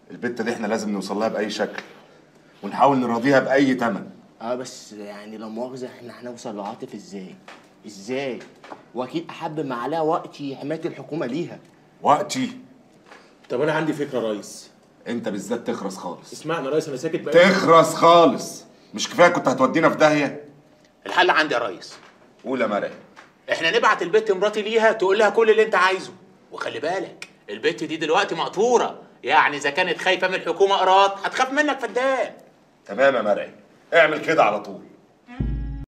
البت دي احنا لازم نوصل لها باي شكل، ونحاول نراضيها باي ثمن. بس يعني لا مؤاخذه، احنا هنوصل لعاطف ازاي؟ واكيد احب ما عليها وقتي حمايه الحكومه ليها. وقتي؟ طب انا عندي فكره يا ريس. انت بالذات تخرس خالص. اسمعني يا ريس، انا ساكت بقى. تخرس خالص، مش كفايه كنت هتودينا في داهيه؟ الحل عندي يا ريس. قول يا مرعي. احنا نبعت البت مراتي ليها تقول لها كل اللي انت عايزه، وخلي بالك البت دي دلوقتي مقطوره، يعني اذا كانت خايفه من الحكومه قرات هتخاف منك فدان. تمام يا مرعي، اعمل كده على طول.